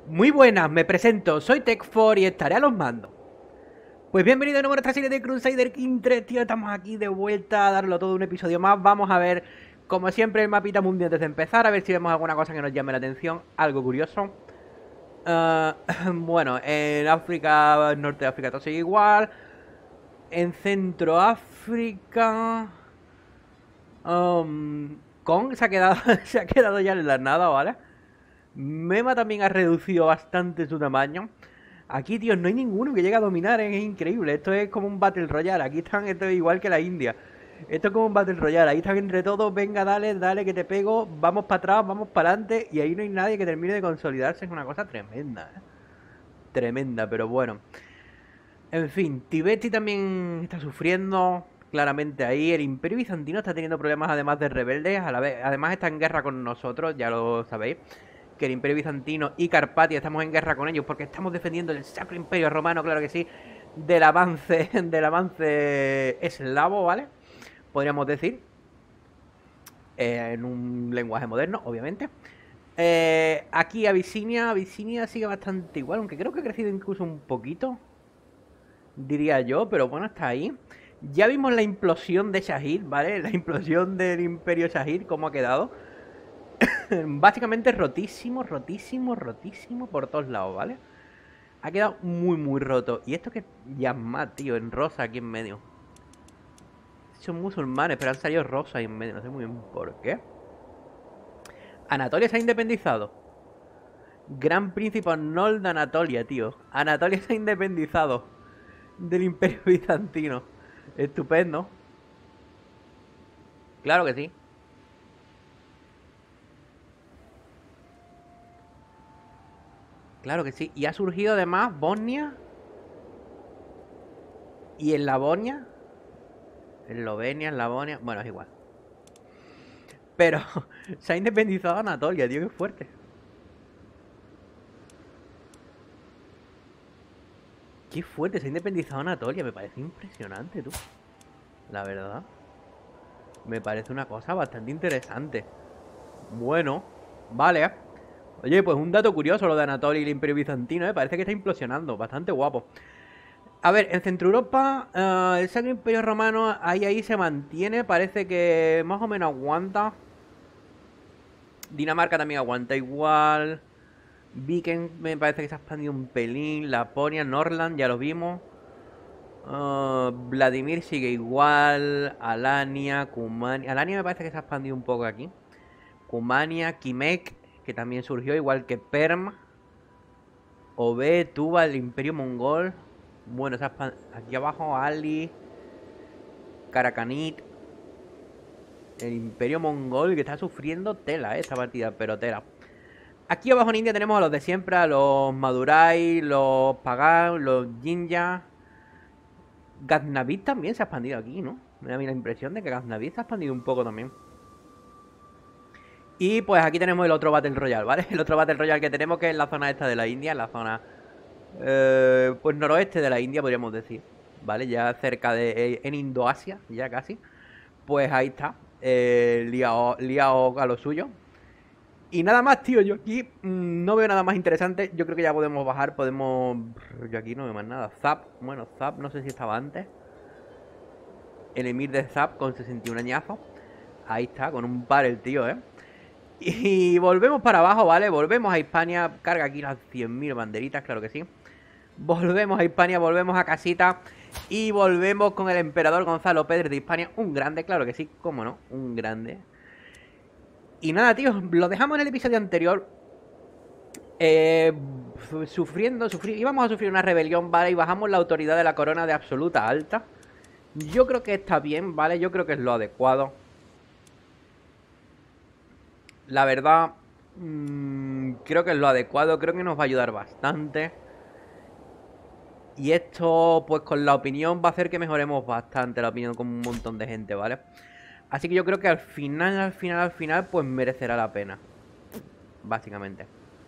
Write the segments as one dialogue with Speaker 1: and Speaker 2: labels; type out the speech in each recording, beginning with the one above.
Speaker 1: Muy buenas, me presento, soy Tech4 y estaré a los mandos. Pues bienvenido de nuevo a nuestra serie de Crusader King 3, tío, estamos aquí de vuelta a darlo todo un episodio más. Vamos a ver, como siempre, el mapita mundial antes de empezar, a ver si vemos alguna cosa que nos llame la atención, algo curioso. Bueno, en África, norte de África todo sigue igual. En Centroáfrica... Kong se ha quedado, se ha quedado ya en la nada, ¿vale? Mema también ha reducido bastante su tamaño. Aquí, tío, no hay ninguno que llegue a dominar, es increíble. Esto es como un Battle Royale. Aquí están, esto es igual que la India. Esto es como un Battle Royale. Ahí están entre todos, venga, dale, dale que te pego. Vamos para atrás, vamos para adelante. Y ahí no hay nadie que termine de consolidarse. Es una cosa tremenda, ¿eh? Tremenda, pero bueno. En fin, Tibeti también está sufriendo. Claramente ahí. El Imperio Bizantino está teniendo problemas además de rebeldes. A la vez, además está en guerra con nosotros, ya lo sabéis que el Imperio Bizantino y Carpatia estamos en guerra con ellos porque estamos defendiendo el Sacro Imperio Romano, claro que sí, del avance eslavo, ¿vale? Podríamos decir, en un lenguaje moderno, obviamente. Aquí Abisinia sigue bastante igual, aunque creo que ha crecido incluso un poquito, diría yo, pero bueno, está ahí. Ya vimos la implosión de Shahid, ¿vale? La implosión del Imperio Shahid, cómo ha quedado. Básicamente rotísimo, rotísimo, rotísimo por todos lados, ¿vale? Ha quedado muy, muy roto. Y esto que llama, tío, en rosa aquí en medio. Son musulmanes, pero han salido rosa ahí en medio. No sé muy bien por qué. Anatolia se ha independizado. Gran príncipe Arnold de Anatolia, tío. Anatolia se ha independizado del Imperio Bizantino. Estupendo. Claro que sí. Claro que sí. Y ha surgido además Bosnia. Y en Lavonia. Eslovenia, Lavonia. Bueno, es igual. Pero se ha independizado Anatolia, tío, qué fuerte. Qué fuerte, se ha independizado Anatolia, me parece impresionante, tú. La verdad. Me parece una cosa bastante interesante. Bueno, vale. Oye, pues un dato curioso lo de Anatolia y el Imperio Bizantino, parece que está implosionando, bastante guapo. A ver, en Centro Europa, el Sacro Imperio Romano ahí se mantiene, parece que más o menos aguanta. Dinamarca también aguanta igual. Viken me parece que se ha expandido un pelín. Laponia, Norland, ya lo vimos. Vladimir sigue igual. Alania, Kumania. Alania me parece que se ha expandido un poco aquí. Kumania, Kimek, que también surgió igual que Perm. Obe, Tuba, el Imperio Mongol. Bueno, aquí abajo Ali, Karakanit. El Imperio Mongol que está sufriendo tela, esta partida, pero tela. Aquí abajo en India tenemos a los de siempre, a los Madurai, los Pagan, los Jinja. Ghaznavid también se ha expandido aquí, ¿no? Me da a mí la impresión de que Ghaznavid se ha expandido un poco también. Y pues aquí tenemos el otro Battle Royale, ¿vale? El otro Battle Royale que tenemos que es la zona esta de la India, la zona pues noroeste de la India podríamos decir, ¿vale? Ya cerca de... en Indoasia, ya casi. Pues ahí está, liado a lo suyo. Y nada más, tío, yo aquí no veo nada más interesante. Yo creo que ya podemos bajar, podemos... Yo aquí no veo más nada. Zap, bueno, Zap no sé si estaba antes. El Emir de Zap con 61 añazos. Ahí está, con un par el tío, ¿eh? Y volvemos para abajo, ¿vale? Volvemos a Hispania. Carga aquí las 100.000 banderitas, claro que sí. Volvemos a Hispania, volvemos a casita. Y volvemos con el emperador Gonzalo Pérez de Hispania. Un grande, claro que sí, cómo no, un grande. Y nada, tío, lo dejamos en el episodio anterior. Eh, íbamos a sufrir una rebelión, ¿vale? Y bajamos la autoridad de la corona de absoluta alta. Yo creo que está bien, ¿vale? Yo creo que es lo adecuado. La verdad, creo que es lo adecuado, creo que nos va a ayudar bastante. Y esto, pues con la opinión va a hacer que mejoremos bastante la opinión con un montón de gente, ¿vale? Así que yo creo que al final, pues merecerá la pena. Básicamente.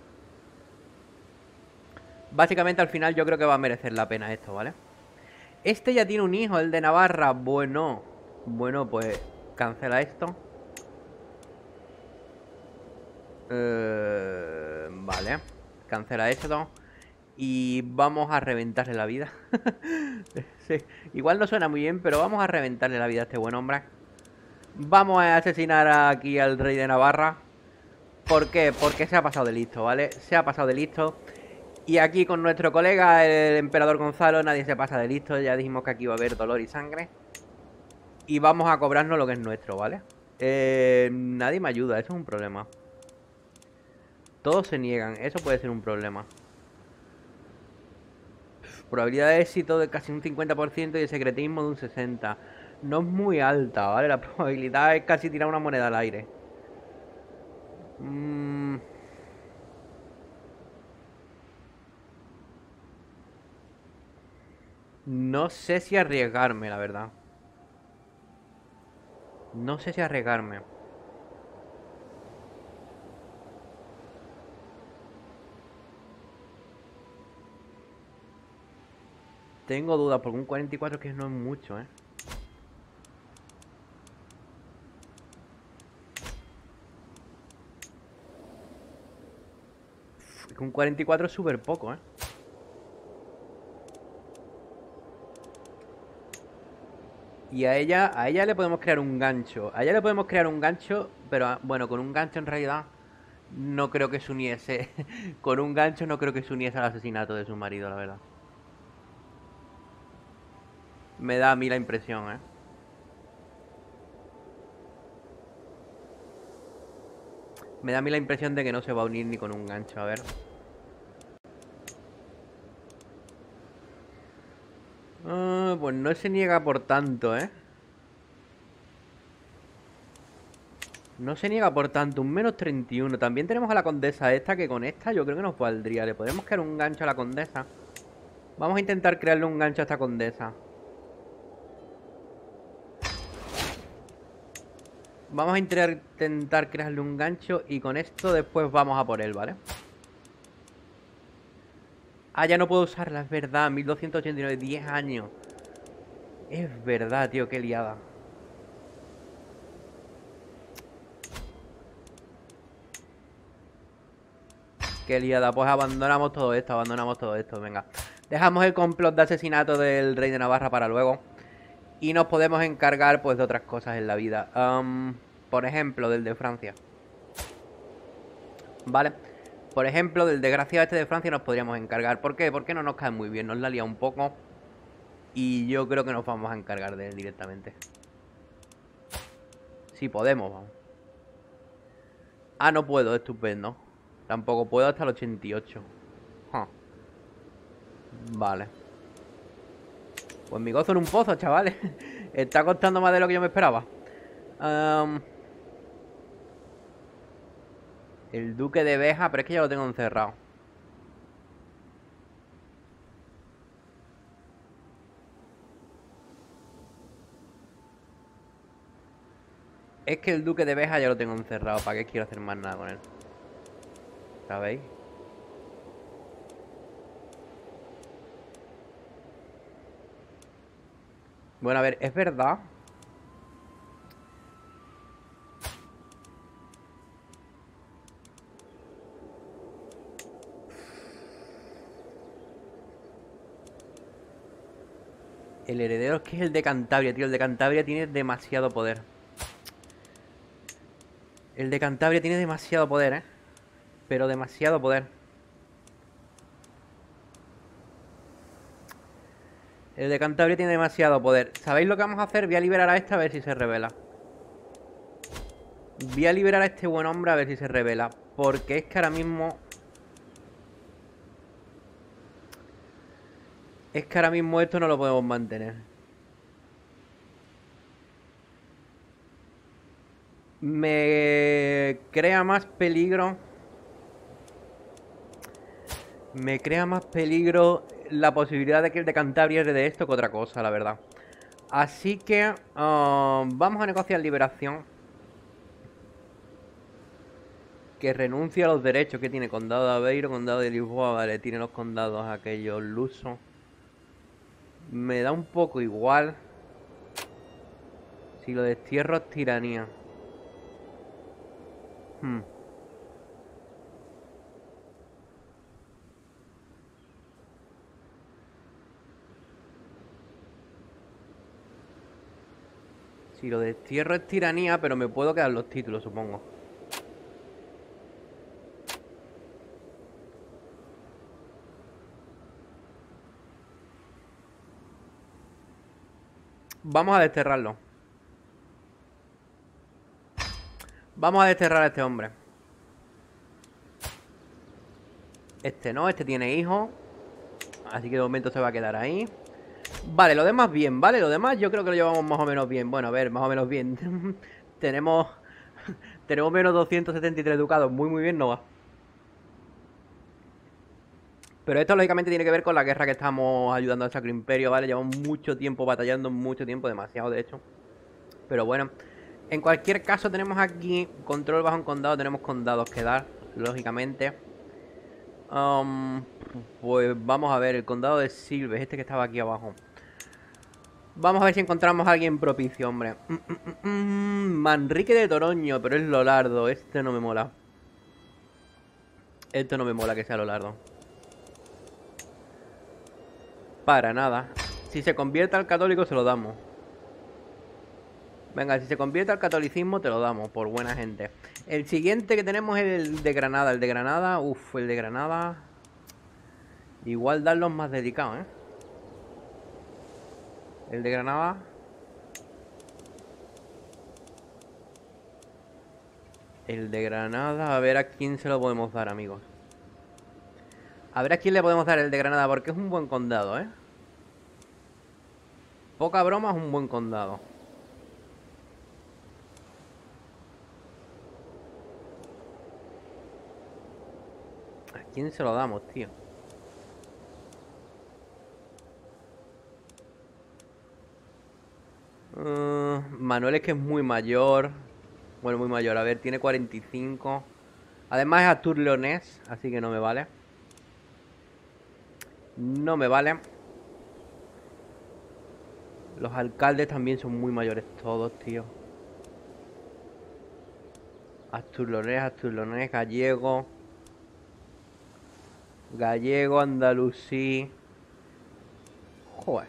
Speaker 1: Básicamente al final yo creo que va a merecer la pena esto, ¿vale? Este ya tiene un hijo, el de Navarra. Bueno, pues cancela esto. Vale. Cancela esto. Y vamos a reventarle la vida. Sí, igual no suena muy bien, pero vamos a reventarle la vida a este buen hombre. Vamos a asesinar aquí al rey de Navarra. ¿Por qué? Porque se ha pasado de listo, ¿vale? Se ha pasado de listo. Y aquí con nuestro colega, el emperador Gonzalo, nadie se pasa de listo. Ya dijimos que aquí va a haber dolor y sangre. Y vamos a cobrarnos lo que es nuestro, ¿vale? Nadie me ayuda, eso es un problema. Todos se niegan, eso puede ser un problema. Probabilidad de éxito de casi un 50% y de secretismo de un 60%. No es muy alta, ¿vale? La probabilidad es casi tirar una moneda al aire. Mm, no sé si arriesgarme, la verdad. No sé si arriesgarme. Tengo dudas porque un 44 que no es mucho, ¿eh? Es que un 44 es súper poco, ¿eh? Y a ella le podemos crear un gancho. A ella le podemos crear un gancho, pero bueno, con un gancho en realidad no creo que se uniese. Con un gancho no creo que se uniese al asesinato de su marido, la verdad. Me da a mí la impresión, ¿eh? Me da a mí la impresión de que no se va a unir ni con un gancho, a ver. Pues no se niega por tanto, ¿eh? No se niega por tanto, un menos 31. También tenemos a la condesa esta, que con esta yo creo que nos valdría. Le podemos crear un gancho a la condesa. Vamos a intentar crearle un gancho a esta condesa. Vamos a intentar crearle un gancho y con esto después vamos a por él, ¿vale? Ah, ya no puedo usarla, es verdad. 1289, 10 años. Es verdad, tío, qué liada. Qué liada. Pues abandonamos todo esto, venga. Dejamos el complot de asesinato del rey de Navarra para luego. Y nos podemos encargar, pues, de otras cosas en la vida. Por ejemplo, del de Francia. ¿Vale? Por ejemplo, del desgraciado este de Francia nos podríamos encargar. ¿Por qué? Porque no nos cae muy bien, nos la lía un poco. Y yo creo que nos vamos a encargar de él directamente. Si podemos, vamos. Ah, no puedo, estupendo. Tampoco puedo hasta el 88. Huh. Vale. Pues mi gozo en un pozo, chavales. Está costando más de lo que yo me esperaba. Am, el duque de Beja, pero es que ya lo tengo encerrado. Es que el duque de Beja ya lo tengo encerrado. ¿Para qué quiero hacer más nada con él? ¿Sabéis? Bueno, a ver, es verdad. El heredero es que es el de Cantabria, tío. El de Cantabria tiene demasiado poder. El de Cantabria tiene demasiado poder, ¿eh? Pero demasiado poder. El de Cantabria tiene demasiado poder. ¿Sabéis lo que vamos a hacer? Voy a liberar a esta a ver si se revela. Voy a liberar a este buen hombre a ver si se revela. Porque es que ahora mismo... Es que ahora mismo esto no lo podemos mantener. Me crea más peligro. Me crea más peligro la posibilidad de que el de Cantabria herede esto que otra cosa, la verdad. Así que vamos a negociar liberación. Que renuncie a los derechos que tiene Condado de Aveiro, Condado de Lisboa, vale, tiene los condados aquellos lusos. Me da un poco igual. Si lo destierro es tiranía. Hmm. Si lo destierro es tiranía, pero me puedo quedar los títulos, supongo. Vamos a desterrarlo. Vamos a desterrar a este hombre. Este no, este tiene hijos. Así que de momento se va a quedar ahí. Vale, lo demás bien, ¿vale? Lo demás yo creo que lo llevamos más o menos bien. Bueno, a ver, más o menos bien. Tenemos menos 273 ducados. Muy, muy bien no va. Pero esto lógicamente tiene que ver con la guerra que estamos ayudando al Sacro Imperio, ¿vale? Llevamos mucho tiempo batallando, mucho tiempo, demasiado de hecho. Pero bueno, en cualquier caso tenemos aquí control bajo un condado, tenemos condados que dar, lógicamente. Pues vamos a ver, el condado de Silves, este que estaba aquí abajo. Vamos a ver si encontramos a alguien propicio, hombre. Manrique de Toroño, pero es Lolardo, este no me mola. Esto no me mola que sea Lolardo. Para nada. Si se convierte al católico se lo damos. Venga, si se convierte al catolicismo te lo damos, por buena gente. El siguiente que tenemos es el de Granada. El de Granada, uff, el de Granada. Igual dan los más dedicados, ¿eh? El de Granada. El de Granada, a ver a quién se lo podemos dar, amigos. A ver a quién le podemos dar el de Granada, porque es un buen condado, ¿eh? Poca broma, es un buen condado. ¿A quién se lo damos, tío? Manuel es que es muy mayor. Bueno, muy mayor. A ver, tiene 45. Además es Artur Leonés, así que no me vale. No me vale. Los alcaldes también son muy mayores todos, tío. Artur Leonés, Gallego. Gallego, andalusí. Joder.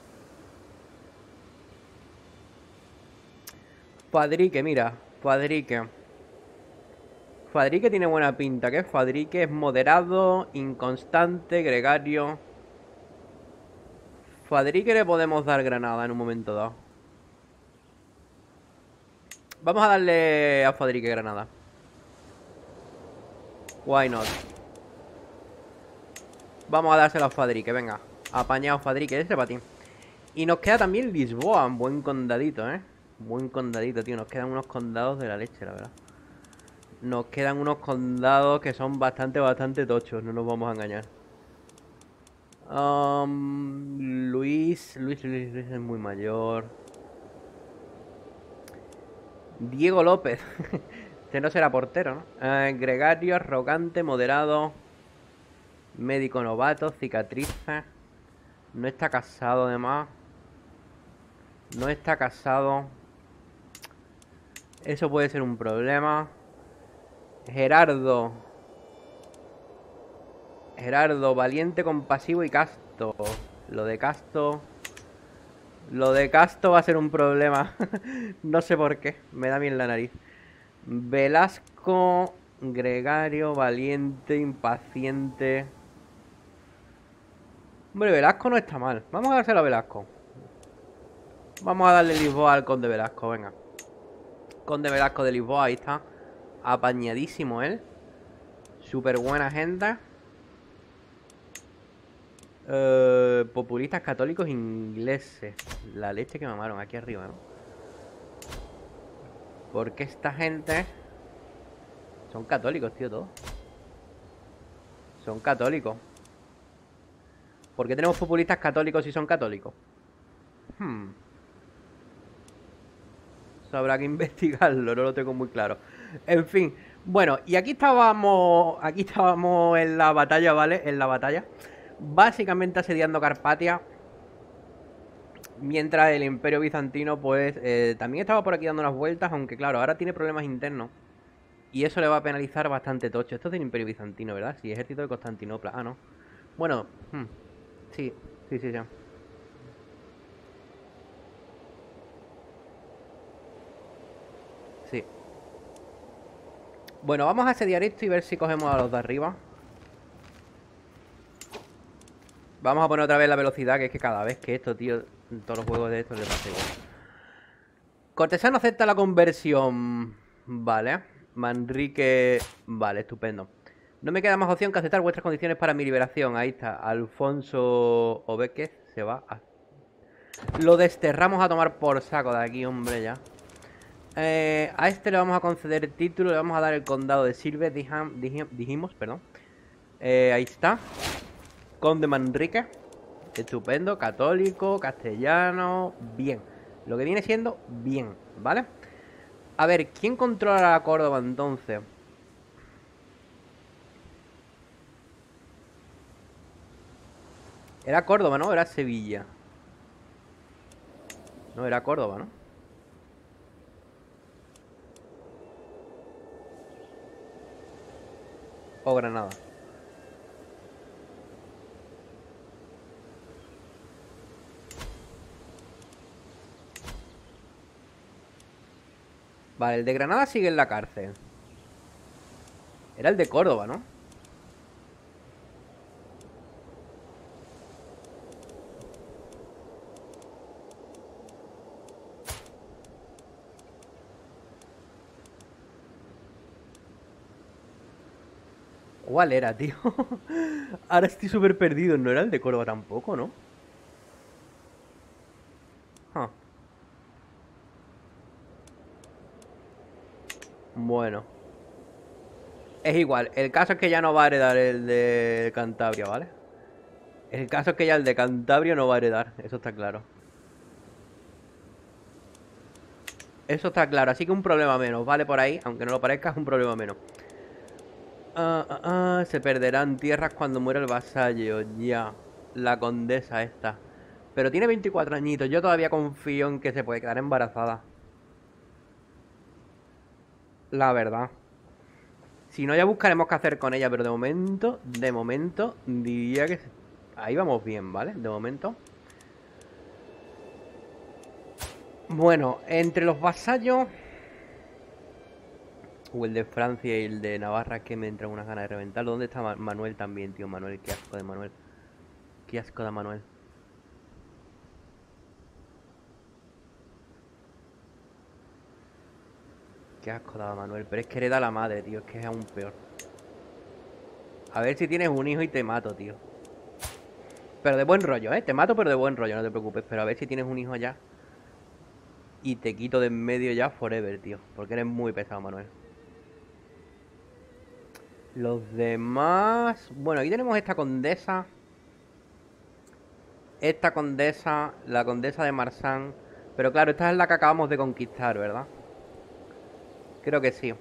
Speaker 1: Fadrique, mira. Fadrique. Fadrique tiene buena pinta. ¿Qué es Fadrique? Es moderado, inconstante, gregario. Fadrique le podemos dar Granada en un momento dado. Vamos a darle a Fadrique Granada. Why not? Vamos a dárselo a Fadrique, venga. Apañado Fadrique, ese para ti. Y nos queda también Lisboa, un buen condadito, ¿eh? Buen condadito, tío. Nos quedan unos condados de la leche, la verdad. Nos quedan unos condados que son bastante tochos, no nos vamos a engañar. Luis es muy mayor. Diego López. Este no será portero, ¿no? Gregario, arrogante, moderado. Médico novato, cicatrices. No está casado, además. No está casado. Eso puede ser un problema. Gerardo. Gerardo, valiente, compasivo y casto. Lo de casto. Lo de casto va a ser un problema. No sé por qué. Me da bien la nariz. Velasco. Gregario, valiente, impaciente. Hombre, Velasco no está mal. Vamos a dárselo a Velasco. Vamos a darle Lisboa al conde Velasco, venga. Conde Velasco de Lisboa, ahí está. Apañadísimo él. Súper buena gente. Populistas católicos ingleses. La leche que mamaron aquí arriba, ¿no? Porque esta gente son católicos, tío, todos. Son católicos. ¿Por qué tenemos populistas católicos si son católicos? Eso habrá que investigarlo, no lo tengo muy claro. En fin, bueno, y aquí estábamos en la batalla, ¿vale? En la batalla. Básicamente asediando Carpatia. Mientras el Imperio Bizantino, pues, también estaba por aquí dando unas vueltas, aunque claro, ahora tiene problemas internos. Y eso le va a penalizar bastante tocho. Esto es del Imperio Bizantino, ¿verdad? Sí, ejército de Constantinopla. Ah, no. Bueno, sí, sí. Bueno, vamos a asediar esto y ver si cogemos a los de arriba. Vamos a poner otra vez la velocidad, que es que cada vez que esto, tío, en todos los juegos de estos le pasa igual. Cortesano acepta la conversión. Vale. Manrique... Vale, estupendo. No me queda más opción que aceptar vuestras condiciones para mi liberación. Ahí está. Alfonso Obequez se va a... Lo desterramos a tomar por saco de aquí, hombre, ya. A este le vamos a conceder el título. Le vamos a dar el condado de Silves. Dijimos, perdón. Ahí está. Conde Manrique. Estupendo. Católico, castellano. Bien. Lo que viene siendo bien, ¿vale? A ver, ¿quién controla Córdoba entonces? Era Córdoba, ¿no? Era Sevilla. No, era Córdoba, ¿no? O Granada. Vale, el de Granada sigue en la cárcel. Era el de Córdoba, ¿no? ¿Cuál era, tío? Ahora estoy súper perdido. No era el de Córdoba tampoco, ¿no? Ah, bueno. Es igual. El caso es que ya no va a heredar el de Cantabria, ¿vale? El caso es que ya el de Cantabria no va a heredar. Eso está claro. Eso está claro. Así que un problema menos, ¿vale? Por ahí, aunque no lo parezca, es un problema menos. Se perderán tierras cuando muera el vasallo. Ya. La condesa esta. Pero tiene 24 añitos. Yo todavía confío en que se puede quedar embarazada. La verdad. Si no, ya buscaremos qué hacer con ella. Pero de momento, diría que ahí vamos bien, ¿vale? De momento. Bueno, entre los vasallos... O el de Francia y el de Navarra, que me entran unas ganas de reventarlo. ¿Dónde está Manuel también, tío? Manuel, qué asco de Manuel. Qué asco de Manuel. Qué asco daba Manuel. Pero es que hereda la madre, tío. Es que es aún peor. A ver si tienes un hijo y te mato, tío. Pero de buen rollo, ¿eh? Te mato, pero de buen rollo, no te preocupes. Pero a ver si tienes un hijo ya. Y te quito de en medio ya forever, tío. Porque eres muy pesado, Manuel. Los demás... Bueno, aquí tenemos esta condesa. Esta condesa, la condesa de Marsan. Pero claro, esta es la que acabamos de conquistar, ¿verdad? Creo que sí.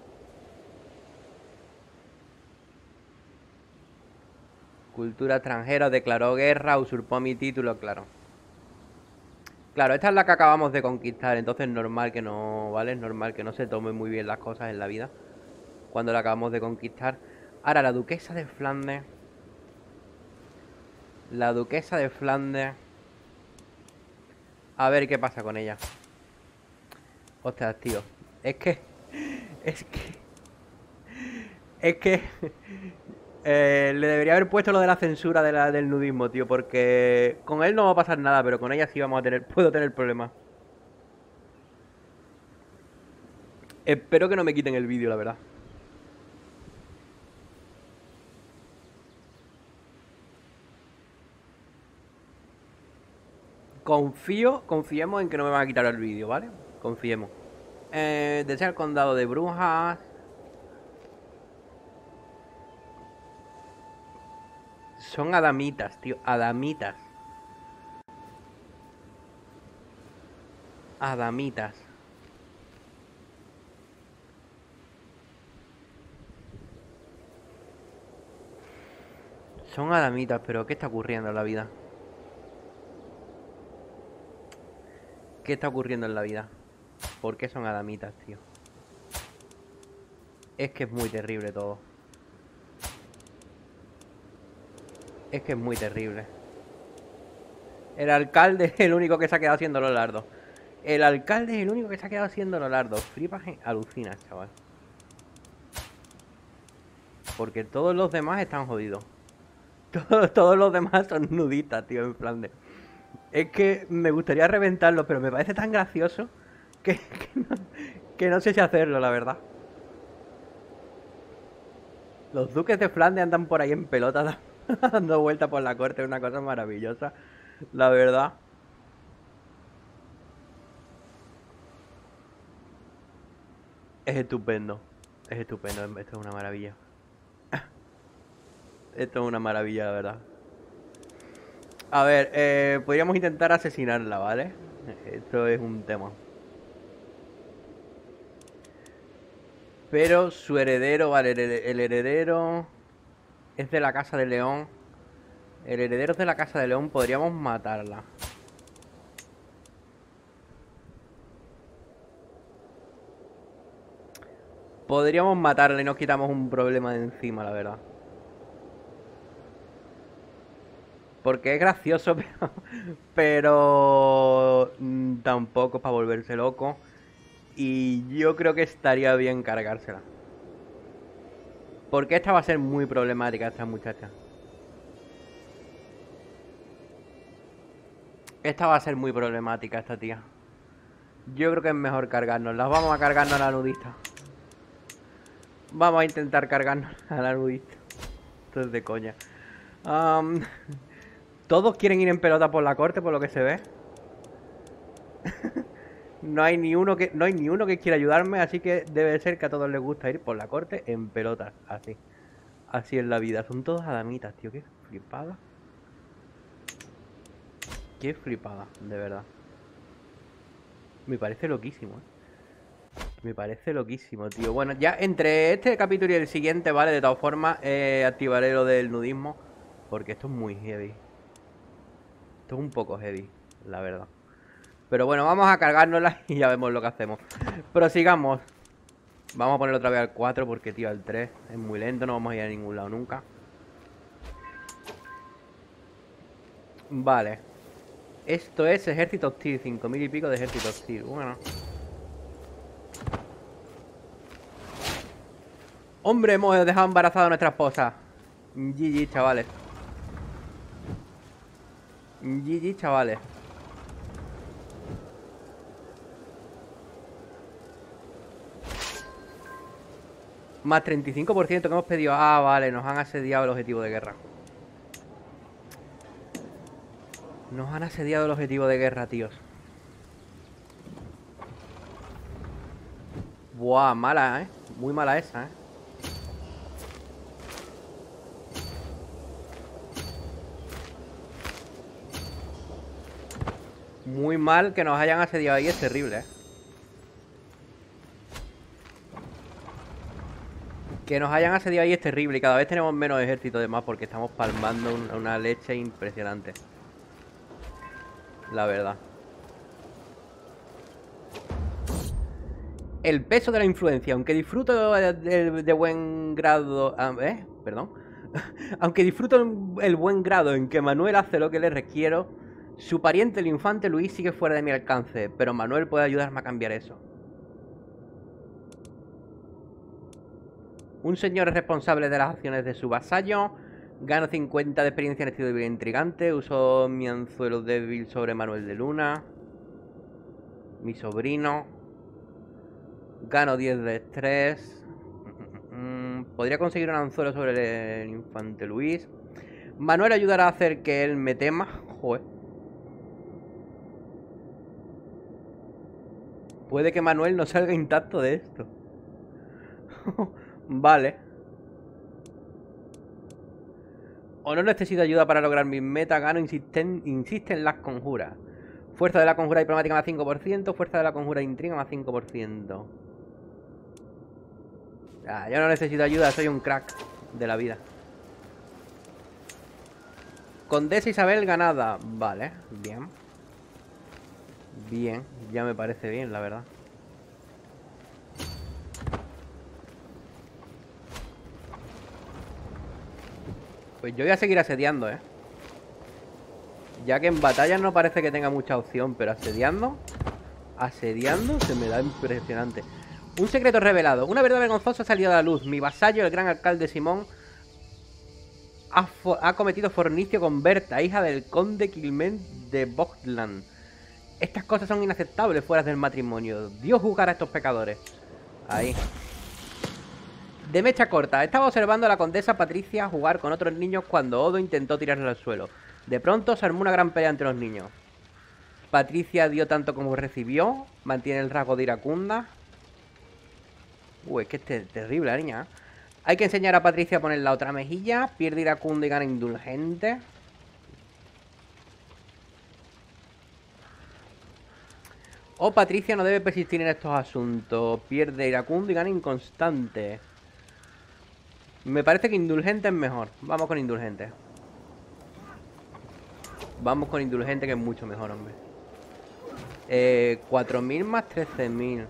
Speaker 1: Cultura extranjera, declaró guerra, usurpó mi título, claro. Claro, esta es la que acabamos de conquistar, entonces es normal que no, ¿vale? Es normal que no se tomen muy bien las cosas en la vida cuando la acabamos de conquistar. Ahora, la duquesa de Flandes. La duquesa de Flandes. A ver qué pasa con ella. Ostras, tío. Es que... Es que... Es que... le debería haber puesto lo de la censura del nudismo, tío. Porque con él no va a pasar nada, pero con ella sí vamos a tener... Puedo tener problemas. Espero que no me quiten el vídeo, la verdad. Confiemos en que no me van a quitar el vídeo, ¿vale? Confiemos. Desea el condado de Brujas. Son adamitas, tío. Adamitas. Adamitas. Son adamitas, pero ¿qué está ocurriendo en la vida? ¿Qué está ocurriendo en la vida? ¿Por qué son adamitas, tío? Es que es muy terrible todo. Es que es muy terrible. El alcalde es el único que se ha quedado haciendo los lardos. El alcalde es el único que se ha quedado haciendo los lardos. Flipas, alucinas, chaval. Porque todos los demás están jodidos. Todos los demás son nudistas, tío, en Flandes. Es que me gustaría reventarlo, pero me parece tan gracioso que no sé si hacerlo, la verdad. Los duques de Flandes andan por ahí en pelota dando vueltas por la corte, es una cosa maravillosa, la verdad. Es estupendo, esto es una maravilla. Esto es una maravilla, la verdad. A ver, podríamos intentar asesinarla, ¿vale? Esto es un tema. Pero su heredero, vale, el heredero es de la Casa de León. El heredero es de la Casa de León, podríamos matarla. Podríamos matarla y nos quitamos un problema de encima, la verdad. Porque es gracioso, pero tampoco para volverse loco. Y yo creo que estaría bien cargársela. Porque esta va a ser muy problemática, esta muchacha. Esta va a ser muy problemática, esta tía. Yo creo que es mejor cargárnosla. Vamos a cargarnos a la nudista. Vamos a intentar cargarnos a la nudista. Esto es de coña. Todos quieren ir en pelota por la corte, por lo que se ve. No hay ni uno que quiera ayudarme, así que debe ser que a todos les gusta ir por la corte en pelotas, así. Así es la vida. Son todos adamitas, tío. Qué flipada. Qué flipada, de verdad. Me parece loquísimo, Me parece loquísimo, tío. Bueno, ya entre este capítulo y el siguiente, ¿vale? De todas formas, activaré lo del nudismo. Porque esto es muy heavy. Esto es un poco heavy, la verdad. Pero bueno, vamos a cargárnosla y ya vemos lo que hacemos. Prosigamos. Vamos a ponerlo otra vez al 4 porque, tío, al 3 es muy lento. No vamos a ir a ningún lado nunca. Vale. Esto es ejército hostil. 5000 y pico de ejército hostil. Bueno. Hombre, hemos dejado embarazada a nuestra esposa. GG, chavales. GG, chavales. Más 35% que hemos pedido. Ah, vale, nos han asediado el objetivo de guerra. Nos han asediado el objetivo de guerra, tíos. Buah, mala, muy mala esa, Muy mal que nos hayan asediado ahí, es terrible, Que nos hayan asediado ahí es terrible y cada vez tenemos menos ejército de más porque estamos palmando una leche impresionante. La verdad. El peso de la influencia. Aunque disfruto de buen grado... Perdón. Aunque disfruto el buen grado en que Manuel hace lo que le requiero, su pariente, el infante Luis, sigue fuera de mi alcance. Pero Manuel puede ayudarme a cambiar eso. Un señor es responsable de las acciones de su vasallo. Gano 50 de experiencia en estilo de vida intrigante. Uso mi anzuelo débil sobre Manuel de Luna. Mi sobrino. Gano 10 de estrés. Podría conseguir un anzuelo sobre el infante Luis. Manuel ayudará a hacer que él me tema. Joder. Puede que Manuel no salga intacto de esto. Vale. O no necesito ayuda para lograr mis metas. Gano insiste en las conjuras. Fuerza de la conjura diplomática más 5%. Fuerza de la conjura intriga más 5%. Yo no necesito ayuda, soy un crack de la vida. Condesa Isabel ganada. Vale, bien. Bien, ya me parece bien, la verdad. Pues yo voy a seguir asediando, Ya que en batalla no parece que tenga mucha opción, pero asediando se me da impresionante. Un secreto revelado. Una verdad vergonzosa ha salido a la luz. Mi vasallo, el gran alcalde Simón, ha cometido fornicio con Berta, hija del conde Quilmen de Bogland. Estas cosas son inaceptables fuera del matrimonio. Dios juzgará a estos pecadores. Ahí. De mecha corta. Estaba observando a la condesa Patricia jugar con otros niños cuando Odo intentó tirarle al suelo. De pronto se armó una gran pelea entre los niños. Patricia dio tanto como recibió. Mantiene el rasgo de iracunda. Es que es terrible la niña. Hay que enseñar a Patricia a poner la otra mejilla. Pierde iracunda y gana indulgente. O Patricia no debe persistir en estos asuntos. Pierde iracundo y gana inconstante. Me parece que indulgente es mejor. Vamos con indulgente. Vamos con indulgente, que es mucho mejor, hombre. 4.000 más 13.000.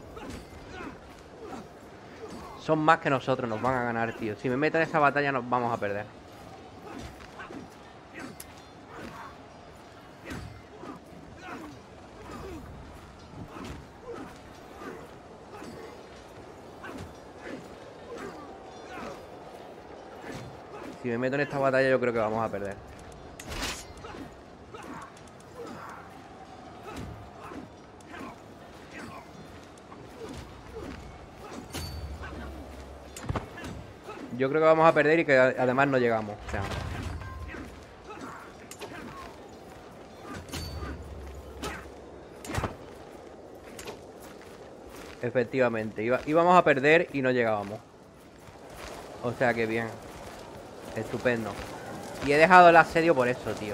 Speaker 1: Son más que nosotros, nos van a ganar, tío. Si me meten en esa batalla nos vamos a perder. Si me meto en esta batalla yo creo que vamos a perder. Yo creo que vamos a perder y que además no llegamos. O sea, efectivamente, íbamos a perder y no llegábamos. O sea que bien. Estupendo. Y he dejado el asedio por eso, tío.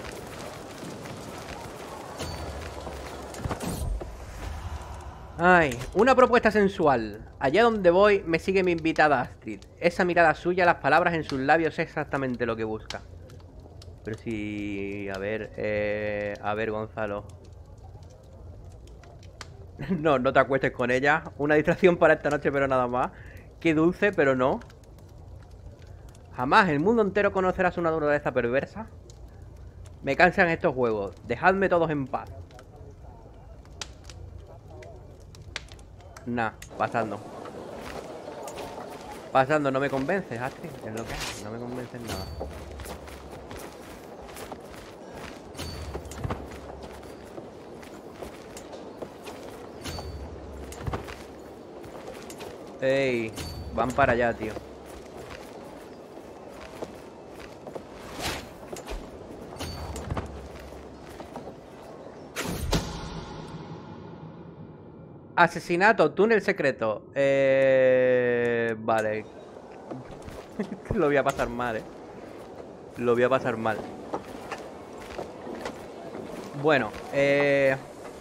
Speaker 1: Ay, una propuesta sensual. Allá donde voy me sigue mi invitada Astrid. Esa mirada suya, las palabras en sus labios es exactamente lo que busca. Pero si... A ver, Gonzalo. No, no te acuestes con ella. Una distracción para esta noche, pero nada más. Qué dulce, pero no. Jamás el mundo entero conocerá su naturaleza perversa. Me cansan estos juegos. Dejadme todos en paz. Nah, pasando. Pasando, no me convences, Astrid. Es lo que es, no me convences nada. Ey, van para allá, tío. Asesinato, túnel secreto. Vale. Lo voy a pasar mal, Lo voy a pasar mal. Bueno, es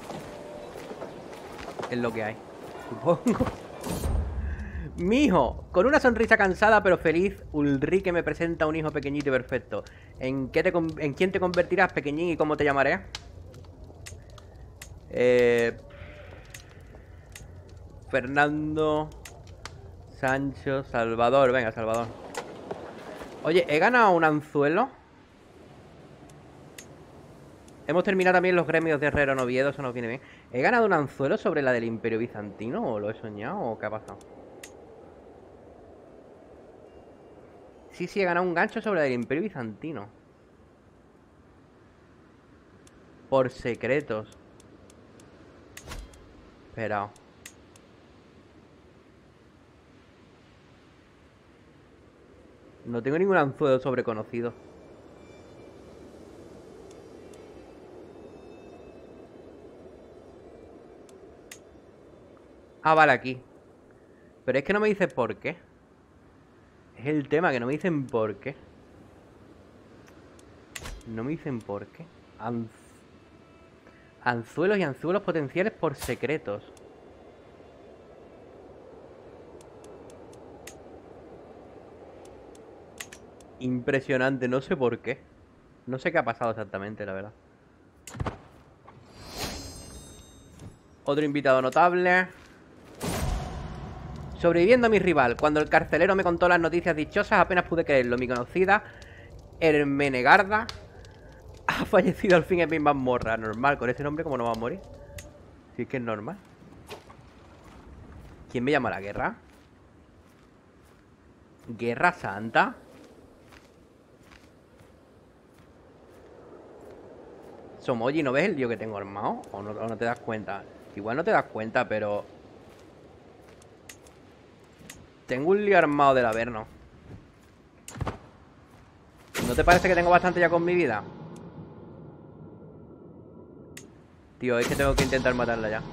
Speaker 1: lo que hay, supongo. Mijo, con una sonrisa cansada pero feliz, Ulrike me presenta a un hijo pequeñito y perfecto. ¿En quién te convertirás, pequeñín, y cómo te llamaré? Fernando, Sancho, Salvador. Venga, Salvador. Oye, he ganado un anzuelo. Hemos terminado también los gremios de Herrero Noviedo. Eso nos viene bien. ¿He ganado un anzuelo sobre la del Imperio Bizantino? ¿O lo he soñado? ¿O qué ha pasado? Sí, he ganado un gancho sobre la del Imperio Bizantino. Por secretos. Espera. No tengo ningún anzuelo sobre conocido. Ah, vale, aquí. Pero es que no me dice por qué. Es el tema, que no me dicen por qué. No me dicen por qué. Anzuelos y anzuelos potenciales por secretos. Impresionante, no sé por qué. No sé qué ha pasado exactamente, la verdad. Otro invitado notable. Sobreviviendo a mi rival. Cuando el carcelero me contó las noticias dichosas, apenas pude creerlo. Mi conocida Hermenegarda ha fallecido al fin en mi mazmorra. Normal, con ese nombre, ¿cómo no va a morir? Si es que es normal. ¿Quién me llama a la guerra? ¿Guerra Santa? Somoji, ¿no ves el lío que tengo armado? ¿O no te das cuenta? Igual no te das cuenta, pero... Tengo un lío armado del Averno. ¿No te parece que tengo bastante ya con mi vida? Tío, es que tengo que intentar matarla ya.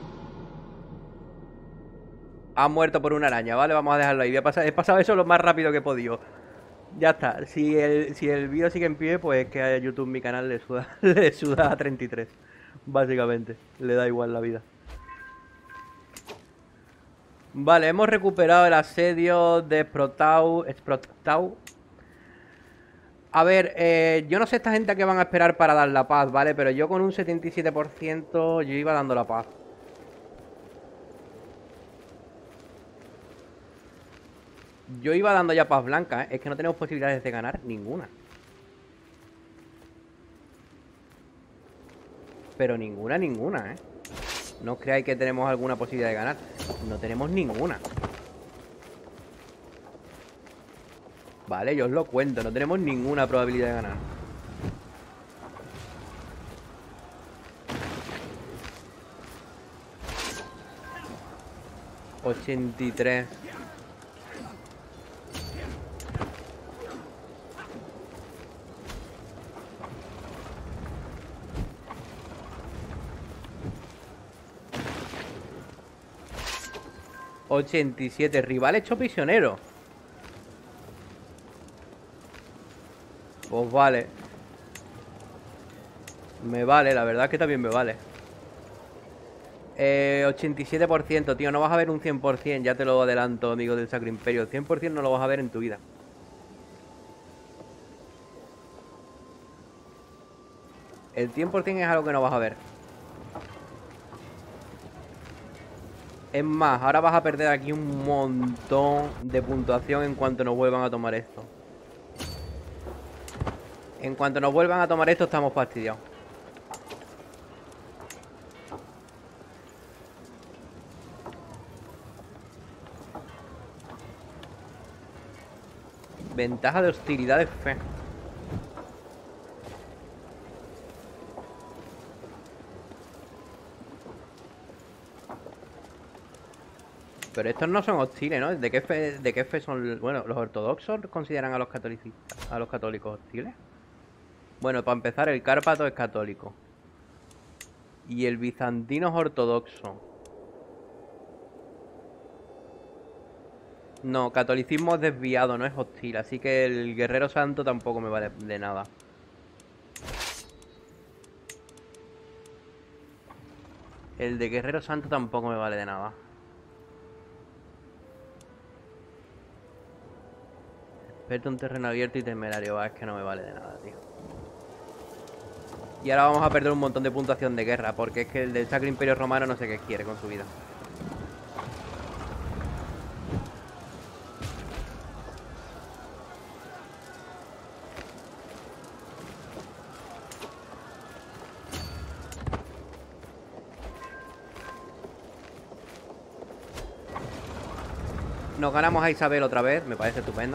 Speaker 1: Ha muerto por una araña, ¿vale? Vamos a dejarlo ahí. He pasado eso lo más rápido que he podido. Ya está. Si el vídeo sigue en pie, pues es que a YouTube mi canal le suda, le suda a 33. Básicamente. Le da igual la vida. Vale, hemos recuperado el asedio de Sprotau. A ver, yo no sé esta gente a qué van a esperar para dar la paz, ¿vale? Pero yo con un 77% yo iba dando la paz. Yo iba dando ya paz blanca, ¿eh? Es que no tenemos posibilidades de ganar ninguna. Pero ninguna, ¿eh? No creáis que tenemos alguna posibilidad de ganar. No tenemos ninguna. Vale, yo os lo cuento. No tenemos ninguna probabilidad de ganar. $83. $87. Rival hecho prisionero. Pues vale. Me vale, la verdad es que también me vale. 87%, tío. No vas a ver un 100%. Ya te lo adelanto, amigo del Sacro Imperio. El 100% no lo vas a ver en tu vida. El 100% es algo que no vas a ver. Es más, ahora vas a perder aquí un montón de puntuación en cuanto nos vuelvan a tomar esto. En cuanto nos vuelvan a tomar esto, estamos fastidiados. Ventaja de hostilidad de fe. Pero estos no son hostiles, ¿no? ¿De qué fe son? Bueno, ¿los ortodoxos consideran a los católicos hostiles? Bueno, para empezar, el cárpato es católico. Y el bizantino es ortodoxo. No, catolicismo es desviado, no es hostil. Así que el guerrero santo tampoco me vale de nada. El de guerrero santo tampoco me vale de nada. Experto en terreno abierto y temerario. Va, es que no me vale de nada, tío. Y ahora vamos a perder un montón de puntuación de guerra. Porque es que el del Sacro Imperio Romano no sé qué quiere con su vida. Nos ganamos a Isabel otra vez. Me parece estupendo.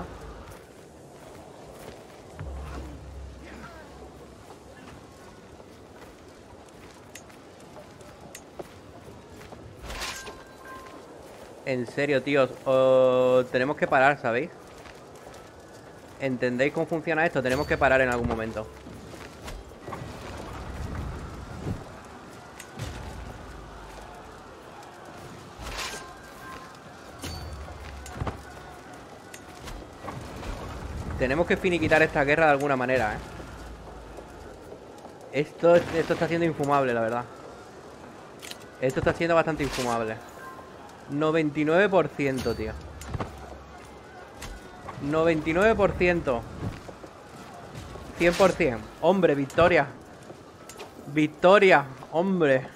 Speaker 1: En serio, tíos, tenemos que parar, ¿sabéis? ¿Entendéis cómo funciona esto? Tenemos que parar en algún momento. Tenemos que finiquitar esta guerra de alguna manera, ¿eh? Esto está siendo infumable, la verdad. Esto está siendo bastante infumable. 99%, tío. 99%. 100%. Hombre, victoria. Victoria, hombre.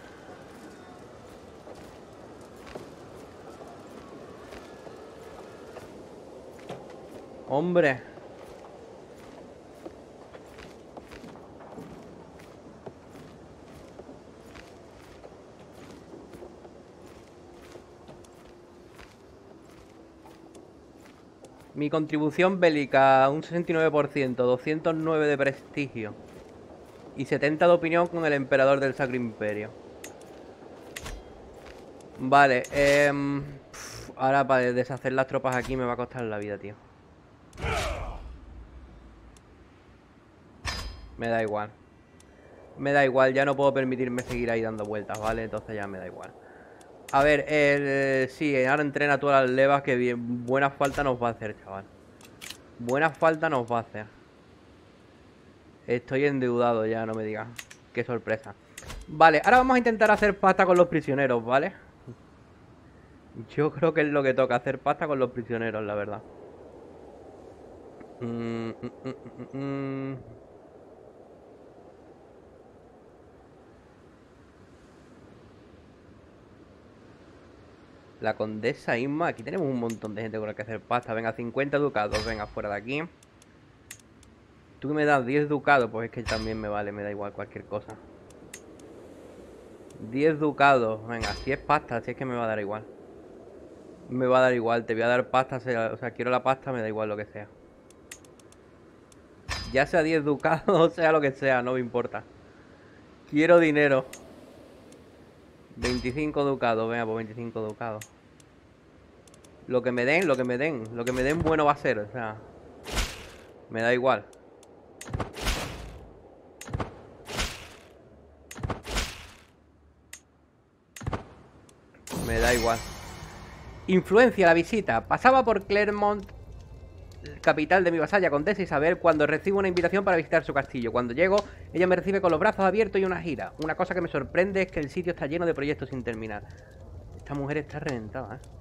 Speaker 1: Hombre. Mi contribución bélica, un 69%, 209 de prestigio y 70 de opinión con el emperador del Sacro Imperio. Vale, ahora para deshacer las tropas aquí me va a costar la vida, tío. Me da igual. Me da igual, ya no puedo permitirme seguir ahí dando vueltas, ¿vale? Entonces ya me da igual. A ver, sí, ahora entrena todas las levas que bien, buena falta nos va a hacer, chaval. Buena falta nos va a hacer. Estoy endeudado ya, no me digas. Qué sorpresa. Vale, ahora vamos a intentar hacer pasta con los prisioneros, ¿vale? Yo creo que es lo que toca, hacer pasta con los prisioneros, la verdad. La condesa Isma, aquí tenemos un montón de gente con la que hacer pasta. Venga, 50 ducados, venga, fuera de aquí. Tú me das 10 ducados, pues es que también me vale, me da igual cualquier cosa. 10 ducados, venga, si es pasta, si es que me va a dar igual. Me va a dar igual, te voy a dar pasta, o sea, quiero la pasta, me da igual lo que sea. Ya sea 10 ducados, o sea lo que sea, no me importa. Quiero dinero. 25 ducados, venga, pues 25 ducados. Lo que me den, lo que me den. Lo que me den bueno va a ser, o sea. Me da igual. Me da igual. Influencia la visita. Pasaba por Clermont, capital de mi vasalla condesa Isabel, cuando recibo una invitación para visitar su castillo. Cuando llego, ella me recibe con los brazos abiertos y una gira. Una cosa que me sorprende es que el sitio está lleno de proyectos sin terminar. Esta mujer está reventada, ¿eh?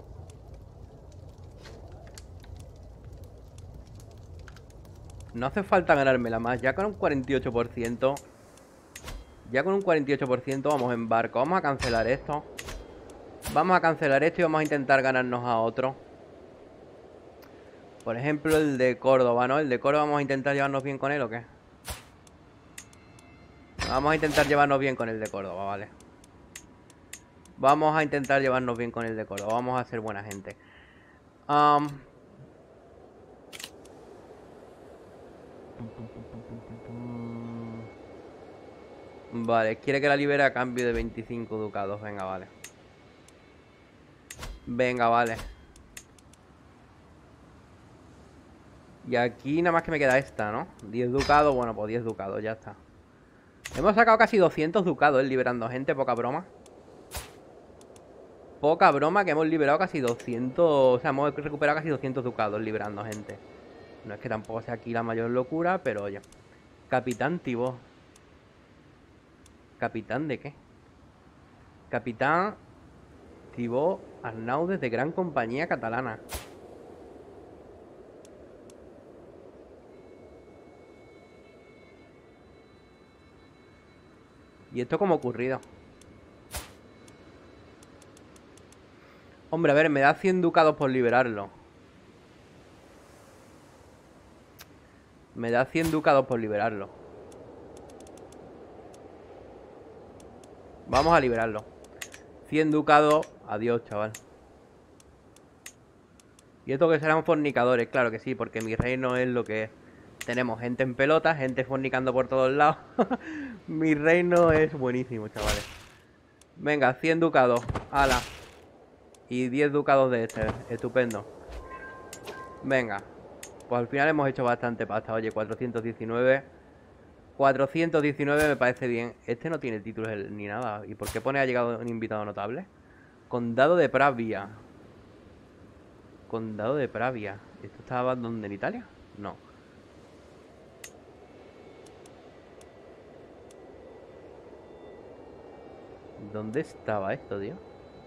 Speaker 1: No hace falta ganármela más. Ya con un 48%. Ya con un 48% vamos en barco. Vamos a cancelar esto. Vamos a cancelar esto y vamos a intentar ganarnos a otro. Por ejemplo, el de Córdoba, ¿no? El de Córdoba, ¿vamos a intentar llevarnos bien con él o qué? Vamos a intentar llevarnos bien con el de Córdoba, vale. Vamos a intentar llevarnos bien con el de Córdoba. Vamos a ser buena gente. Vale, quiere que la libere a cambio de 25 ducados. Venga, vale. Venga, vale. Y aquí nada más que me queda esta, ¿no? 10 ducados, bueno, pues 10 ducados, ya está. Hemos sacado casi 200 ducados, liberando gente, poca broma. Poca broma que hemos liberado casi 200... O sea, hemos recuperado casi 200 ducados liberando gente. No es que tampoco sea aquí la mayor locura, pero oye. Capitán Tibó. ¿Capitán de qué? Capitán Tibó Arnaudes de Gran Compañía Catalana. ¿Y esto cómo ha ocurrido? Hombre, a ver, me da 100 ducados por liberarlo. Me da 100 ducados por liberarlo. Vamos a liberarlo. 100 ducados. Adiós, chaval. Y esto que serán fornicadores, claro que sí, porque mi reino es lo que es. Tenemos gente en pelota, gente fornicando por todos lados. Mi reino es buenísimo, chavales. Venga, 100 ducados. Ala. Y 10 ducados de este. Estupendo. Venga. Pues al final hemos hecho bastante pasta. Oye, 419. 419 me parece bien. Este no tiene títulos ni nada. ¿Y por qué pone ha llegado un invitado notable? Condado de Pravia. Condado de Pravia. ¿Esto estaba donde, en Italia? No. ¿Dónde estaba esto, tío?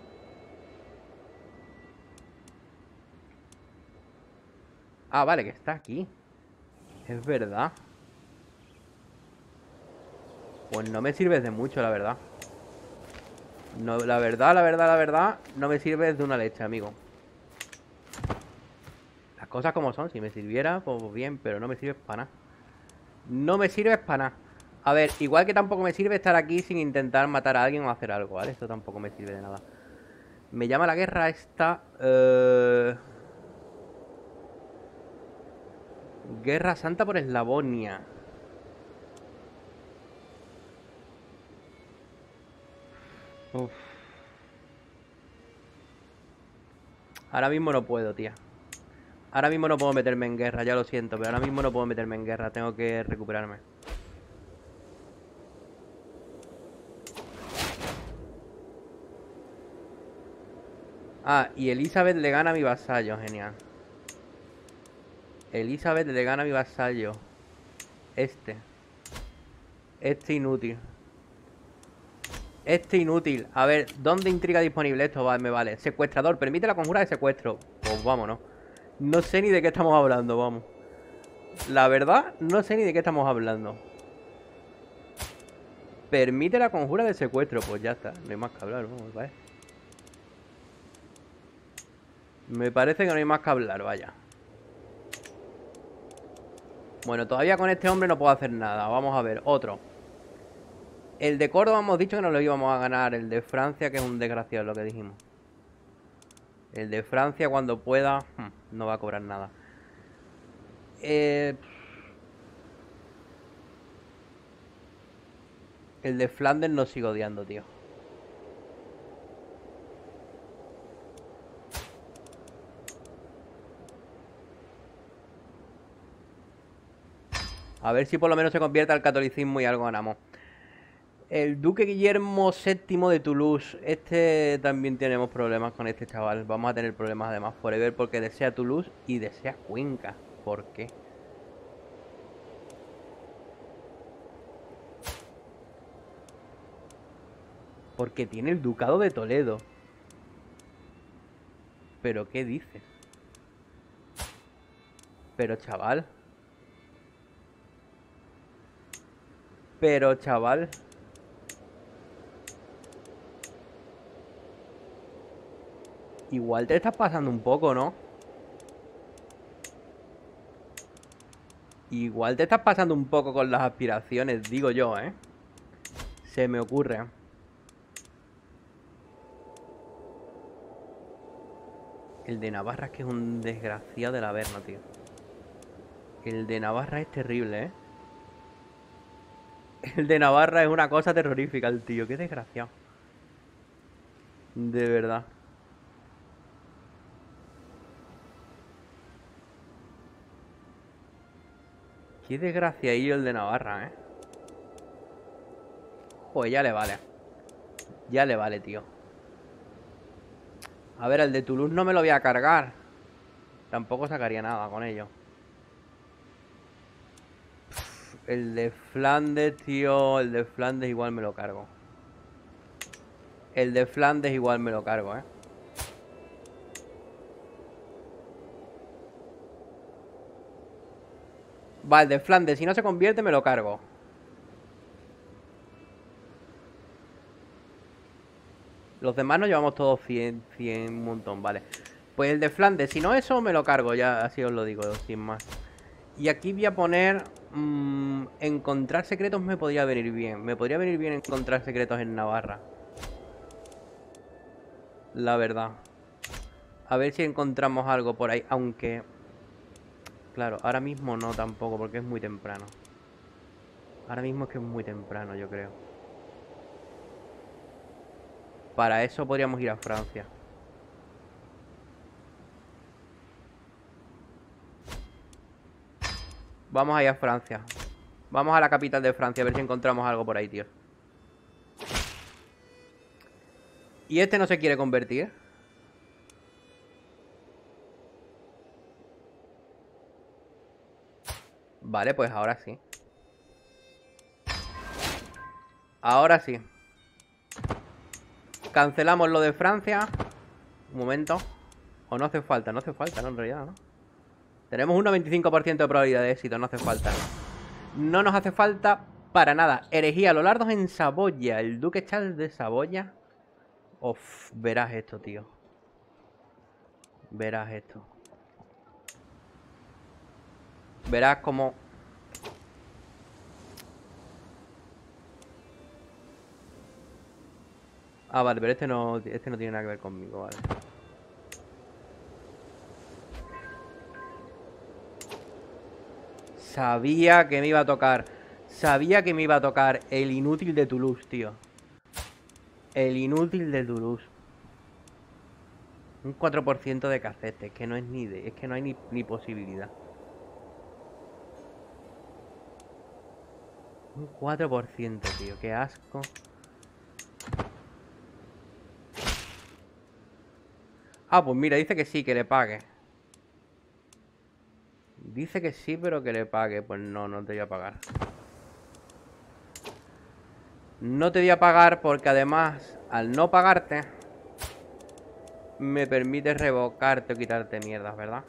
Speaker 1: Ah, vale, que está aquí. Es verdad. Pues no me sirves de mucho, la verdad. No, la verdad, no me sirves de una leche, amigo. Las cosas como son, si me sirviera, pues bien, pero no me sirves para nada. No me sirves para nada. A ver, igual que tampoco me sirve estar aquí sin intentar matar a alguien o hacer algo, ¿vale? Esto tampoco me sirve de nada. Me llama la guerra esta... Guerra Santa por Eslavonia. Uf. Ahora mismo no puedo, tía. Ahora mismo no puedo meterme en guerra, ya lo siento, pero ahora mismo no puedo meterme en guerra. Tengo que recuperarme. Ah, y Elizabeth le gana a mi vasallo, genial. Elizabeth le gana a mi vasallo. Este. Este inútil. Este inútil. A ver, ¿dónde intriga disponible? Esto me vale. Secuestrador, permite la conjura de secuestro. Pues vámonos. No sé ni de qué estamos hablando, vamos. La verdad, no sé ni de qué estamos hablando. Permite la conjura de secuestro. Pues ya está, no hay más que hablar, vamos, ¿vale? Me parece que no hay más que hablar, vaya. Bueno, todavía con este hombre no puedo hacer nada. Vamos a ver, otro. El de Córdoba hemos dicho que no lo íbamos a ganar. El de Francia, que es un desgraciado, lo que dijimos. El de Francia, cuando pueda, no va a cobrar nada. El de Flandes no sigo odiando, tío. A ver si por lo menos se convierte al catolicismo y algo ganamos. El duque Guillermo VII de Toulouse. Este también tenemos problemas con este chaval. Vamos a tener problemas además forever porque desea Toulouse y desea Cuenca. ¿Por qué? Porque tiene el ducado de Toledo. ¿Pero qué dices? Pero chaval. Pero chaval. Igual te estás pasando un poco, ¿no? Igual te estás pasando un poco con las aspiraciones, digo yo, ¿eh? Se me ocurre. El de Navarra es que es un desgraciado del Averno, tío. El de Navarra es terrible, ¿eh? El de Navarra es una cosa terrorífica, el tío. Qué desgraciado. De verdad. Qué desgraciadillo el de Navarra, ¿eh? Pues ya le vale. Ya le vale, tío. A ver, el de Toulouse no me lo voy a cargar. Tampoco sacaría nada con ello. El de Flandes, tío. El de Flandes igual me lo cargo. El de Flandes igual me lo cargo, ¿eh? Va, el de Flandes, si no se convierte me lo cargo. Los demás nos llevamos todos 100, 100, un montón, vale. Pues el de Flandes, si no eso me lo cargo, ya así os lo digo, sin más. Y aquí voy a poner... encontrar secretos me podría venir bien. Me podría venir bien encontrar secretos en Navarra. La verdad. A ver si encontramos algo por ahí, aunque... Claro, ahora mismo no tampoco, porque es muy temprano. Ahora mismo es que es muy temprano, yo creo. Para eso podríamos ir a Francia. Vamos a ir a Francia. Vamos a la capital de Francia a ver si encontramos algo por ahí, tío. ¿Y este no se quiere convertir? Vale, pues ahora sí. Ahora sí. Cancelamos lo de Francia. Un momento. O no hace falta, no hace falta, ¿no? En realidad, ¿no? Tenemos un 95% de probabilidad de éxito, no hace falta. No nos hace falta para nada. Herejía, los lardos en Saboya. El duque Charles de Saboya. Uf, verás esto, tío. Verás esto. Verás cómo... Ah, vale, pero este no tiene nada que ver conmigo, vale. Sabía que me iba a tocar. Sabía que me iba a tocar el inútil de Toulouse, tío. El inútil de Toulouse. Un 4% de cacete. Es que no es ni de... Es que no hay ni posibilidad. Un 4%, tío. Qué asco. Ah, pues mira, dice que sí, que le pague. Dice que sí, pero que le pague. Pues no, no te voy a pagar. No te voy a pagar porque además, al no pagarte, me permite revocarte o quitarte mierdas, ¿verdad?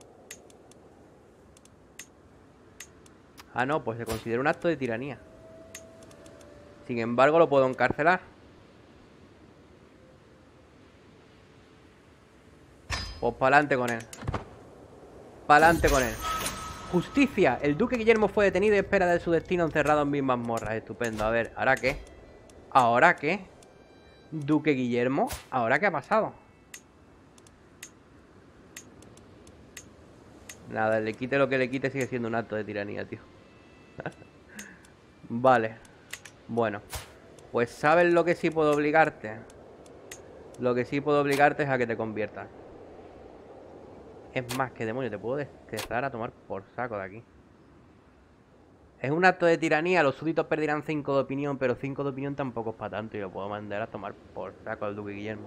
Speaker 1: Ah, no, pues se considera un acto de tiranía. Sin embargo, lo puedo encarcelar. Pues pa'lante con él. Pa'lante con él. Justicia. El duque Guillermo fue detenido y espera de su destino encerrado en mis mazmorras. Estupendo. A ver, ¿ahora qué? ¿Ahora qué? Duque Guillermo, ¿ahora qué ha pasado? Nada, le quite lo que le quite, sigue siendo un acto de tiranía, tío. Vale. Bueno, pues ¿sabes lo que sí puedo obligarte? Lo que sí puedo obligarte es a que te conviertas. Es más, que demonio, te puedo desterrar a tomar por saco de aquí. Es un acto de tiranía, los súbditos perderán 5 de opinión, pero 5 de opinión tampoco es para tanto. Y lo puedo mandar a tomar por saco al duque Guillermo.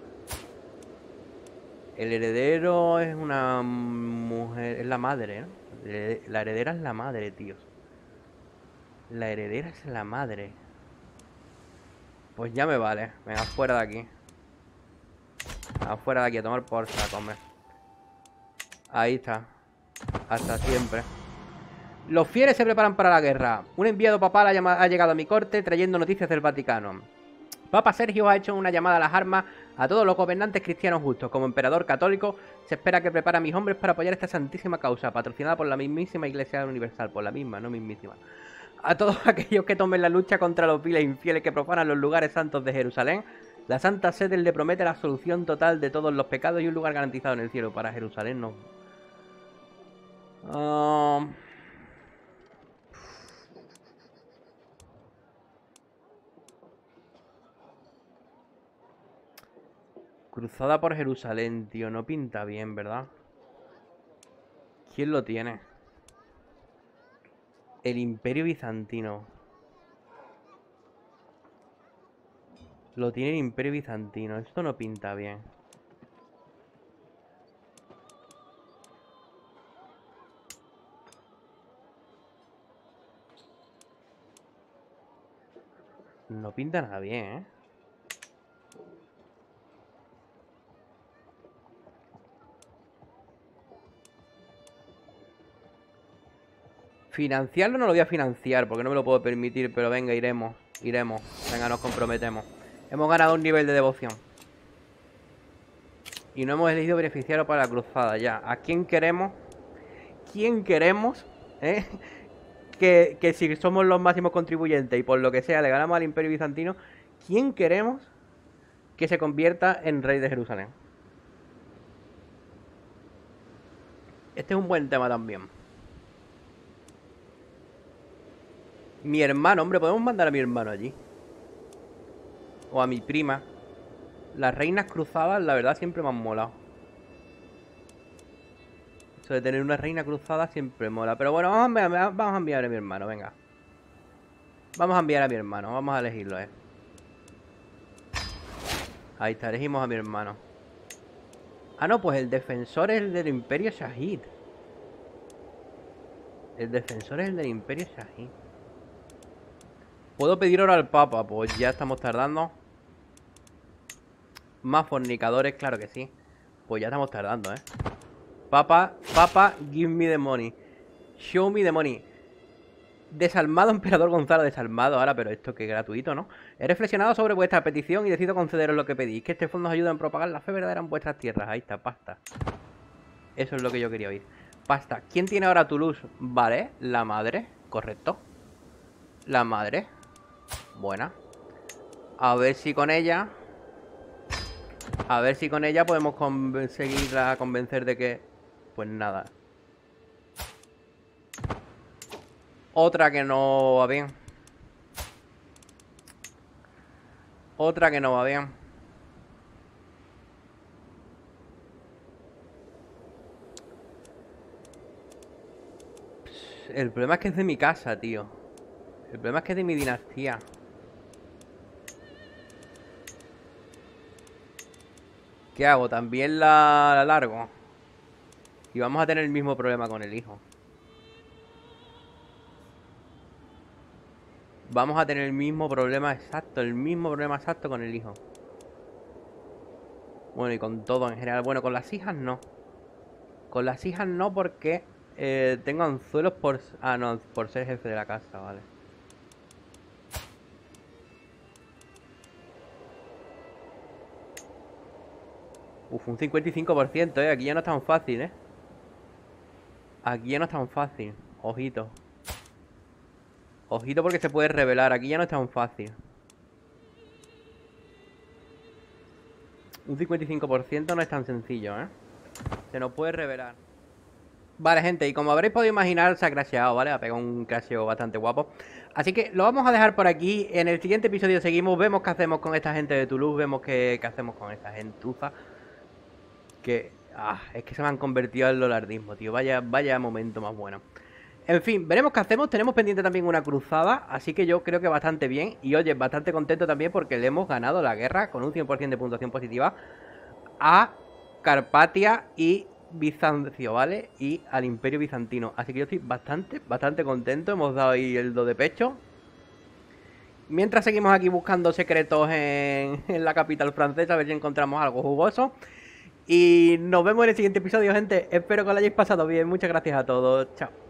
Speaker 1: El heredero es una mujer, es la madre, ¿no? La heredera es la madre, tíos. La heredera es la madre. Pues ya me vale. Venga, fuera de aquí. Afuera de aquí, a tomar por saco, hombre. Ahí está. Hasta siempre. Los fieles se preparan para la guerra. Un enviado papal ha llegado a mi corte trayendo noticias del Vaticano. Papa Sergio ha hecho una llamada a las armas a todos los gobernantes cristianos justos. Como emperador católico, se espera que prepare a mis hombres para apoyar esta santísima causa, patrocinada por la mismísima Iglesia Universal. Por la misma, no mismísima. A todos aquellos que tomen la lucha contra los viles infieles que profanan los lugares santos de Jerusalén, la Santa Sede le promete la absolución total de todos los pecados y un lugar garantizado en el cielo. Para Jerusalén no. Cruzada por Jerusalén, tío. No pinta bien, ¿verdad? ¿Quién lo tiene? El Imperio Bizantino. Lo tiene el Imperio Bizantino. Esto no pinta bien. No pinta nada bien, ¿eh? Financiarlo no lo voy a financiar porque no me lo puedo permitir, pero venga, iremos. Iremos. Venga, nos comprometemos. Hemos ganado un nivel de devoción. Y no hemos elegido beneficiario para la cruzada ya. ¿A quién queremos? ¿Quién queremos? ¿Eh? Que si somos los máximos contribuyentes y por lo que sea le ganamos al Imperio Bizantino, ¿quién queremos que se convierta en rey de Jerusalén? Este es un buen tema también. Mi hermano, hombre, podemos mandar a mi hermano allí. O a mi prima. Las reinas cruzadas, la verdad, siempre me han molado. Eso de tener una reina cruzada siempre mola. Pero bueno, vamos a enviar a mi hermano, venga. Vamos a enviar a mi hermano, vamos a elegirlo, Ahí está, elegimos a mi hermano. Ah, no, pues el defensor es el del Imperio Shahid. El defensor es el del Imperio Shahid. ¿Puedo pedir oro al Papa? Pues ya estamos tardando. Más fornicadores, claro que sí. Pues ya estamos tardando, Papa, give me the money. Show me the money. Desalmado, emperador Gonzalo, desalmado ahora, pero esto que es gratuito, ¿no? He reflexionado sobre vuestra petición y decido concederos lo que pedís. Que este fondo os ayude a propagar la fe verdadera en vuestras tierras. Ahí está, pasta. Eso es lo que yo quería oír. Pasta. ¿Quién tiene ahora Toulouse? Vale, la madre. Correcto. La madre. Buena. A ver si con ella... A ver si con ella podemos conseguirla convencer de que... Pues nada. Otra que no va bien. Otra que no va bien. El problema es que es de mi casa, tío. El problema es que es de mi dinastía. ¿Qué hago? ¿También la largo? Y vamos a tener el mismo problema con el hijo. Vamos a tener el mismo problema exacto. El mismo problema exacto con el hijo. Bueno, y con todo en general. Bueno, con las hijas no. Con las hijas no porque tengo anzuelos por... Ah, no, por ser jefe de la casa, vale. Uf, un 55%, Aquí ya no es tan fácil, Aquí ya no es tan fácil. Ojito. Ojito porque se puede revelar. Aquí ya no es tan fácil. Un 55% no es tan sencillo, Se nos puede revelar. Vale, gente, y como habréis podido imaginar, se ha crasheado, ¿vale? Ha pegado un crasheo bastante guapo. Así que lo vamos a dejar por aquí. En el siguiente episodio seguimos, vemos qué hacemos con esta gente de Toulouse, vemos qué hacemos con esta gentuza. Que... es que se me han convertido al lolardismo, tío. Vaya momento más bueno. En fin, veremos qué hacemos. Tenemos pendiente también una cruzada, así que yo creo que bastante bien. Y oye, bastante contento también porque le hemos ganado la guerra con un 100% de puntuación positiva a Carpatia y Bizancio, ¿vale? Y al Imperio Bizantino. Así que yo estoy bastante contento. Hemos dado ahí el do de pecho. Mientras seguimos aquí buscando secretos en la capital francesa, a ver si encontramos algo jugoso. Y nos vemos en el siguiente episodio, gente. Espero que lo hayáis pasado bien. Muchas gracias a todos. Chao.